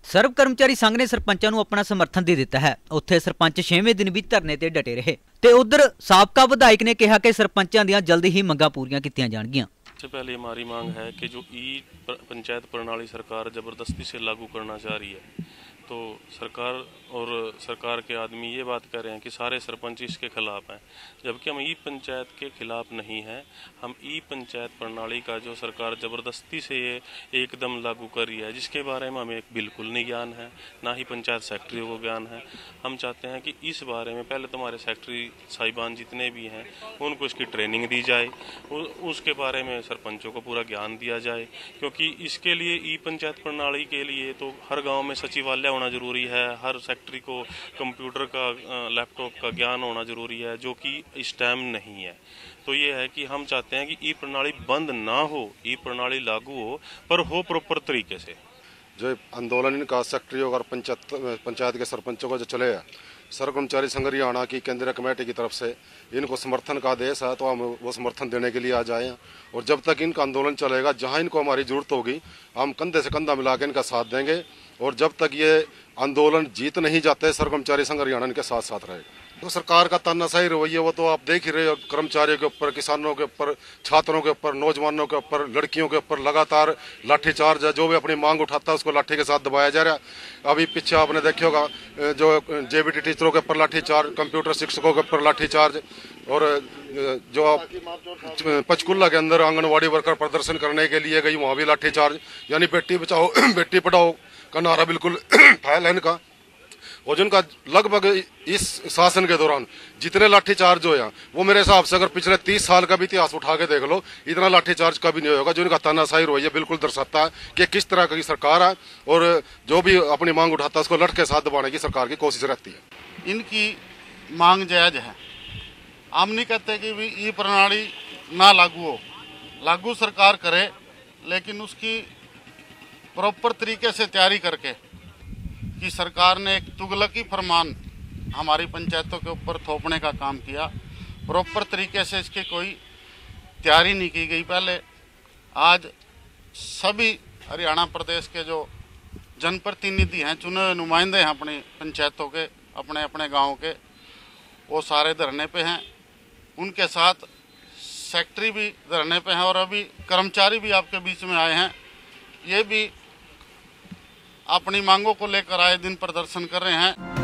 ਸਰਵ ਕਰਮਚਾਰੀ ਸੰਘ ਨੇ ਸਰਪੰਚਾਂ ਨੂੰ ਆਪਣਾ ਸਮਰਥਨ ਦੇ ਦਿੱਤਾ ਹੈ। ਉੱਥੇ ਸਰਪੰਚ 6ਵੇਂ ਦਿਨ ਵੀ ਧਰਨੇ ਤੇ ਡਟੇ ਰਹੇ ਤੇ ਉਧਰ ਸਾਬਕਾ ਵਿਧਾਇਕ ਨੇ ਕਿਹਾ ਕਿ ਸਰਪੰਚਾਂ ਦੀਆਂ ਜਲਦੀ ਹੀ ਮੰਗਾਂ पूरियां कीतियां जाणगीਆਂ। सबसे पहले हमारी मांग है कि जो पंचायत प्रणाली सरकार ज़बरदस्ती से लागू करना चाह रही है, तो सरकार के आदमी ये बात कर रहे हैं कि सारे सरपंच इसके खिलाफ हैं, जबकि हम पंचायत के खिलाफ नहीं हैं। हम पंचायत प्रणाली का जो सरकार ज़बरदस्ती से ये एकदम लागू कर रही है, जिसके बारे में हमें बिल्कुल नहीं ज्ञान है, ना ही पंचायत सेक्रेटरी को ज्ञान है। हम चाहते हैं कि इस बारे में पहले तो हमारे सेक्रेटरी साहिबान जितने भी हैं उनको इसकी ट्रेनिंग दी जाए, उसके बारे में सरपंचों को पूरा ज्ञान दिया जाए, क्योंकि इसके लिए पंचायत प्रणाली के लिए तो हर गांव में सचिवालय होना जरूरी है, हर सेक्रेटरी को कंप्यूटर का लैपटॉप का ज्ञान होना जरूरी है, जो कि इस टाइम नहीं है। तो ये है कि हम चाहते हैं कि प्रणाली बंद ना हो, प्रणाली लागू हो, पर हो प्रॉपर तरीके से। जो आंदोलन इनका सेक्रेटरी और पंचायत के सरपंचों का जो चले है, सर्व कर्मचारी संघ हरियाणा की केंद्रीय कमेटी की तरफ से इनको समर्थन का आदेश है, तो हम वो समर्थन देने के लिए आ जाए। और जब तक इनका आंदोलन चलेगा, जहां इनको हमारी जरूरत होगी, हम कंधे से कंधा मिला के इनका साथ देंगे। और जब तक ये आंदोलन जीत नहीं जाते, सर्व कर्मचारी संघ हरियाणा इनके साथ साथ रहेगा। तो सरकार का तानाशाही रवैया वो तो आप देख ही रहे हो, कर्मचारियों के ऊपर, किसानों के ऊपर, छात्रों के ऊपर, नौजवानों के ऊपर, लड़कियों के ऊपर लगातार लाठीचार्ज है। जो भी अपनी मांग उठाता है उसको लाठी के साथ दबाया जा रहा है। अभी पीछे आपने देखे होगा, जो जेबीटी टीचरों के ऊपर लाठीचार्ज, कंप्यूटर शिक्षकों के ऊपर लाठीचार्ज, और जो पंचकुला के अंदर आंगनवाड़ी वर्कर प्रदर्शन करने के लिए गई, वहाँ भी लाठीचार्ज। यानी बेटी बचाओ बेटी पढ़ाओ का नारा बिल्कुल फैल है इनका। और जिनका लगभग इस शासन के दौरान जितने लाठीचार्ज हो या, वो मेरे हिसाब से अगर पिछले 30 साल का भी इतिहास उठा के देख लो, इतना लाठीचार्ज कभी नहीं होगा। जो इनका तानाशाही रवैया बिल्कुल दर्शाता है कि किस तरह की सरकार है, और जो भी अपनी मांग उठाता है उसको लट के साथ दबाने की सरकार की कोशिश रहती है। इनकी मांग जायज है। हम नहीं कहते कि भी प्रणाली ना लागू हो, लागू सरकार करे, लेकिन उसकी प्रॉपर तरीके से तैयारी करके, कि सरकार ने एक तुगलकी फरमान हमारी पंचायतों के ऊपर थोपने का काम किया, प्रॉपर तरीके से इसकी कोई तैयारी नहीं की गई पहले। आज सभी हरियाणा प्रदेश के जो जनप्रतिनिधि हैं, चुने हुए नुमाइंदे हैं अपनी पंचायतों के, अपने अपने गाँव के, वो सारे धरने पे हैं। उनके साथ सेक्रेटरी भी धरने पे हैं, और अभी कर्मचारी भी आपके बीच में आए हैं। ये भी अपनी मांगों को लेकर आए दिन प्रदर्शन कर रहे हैं।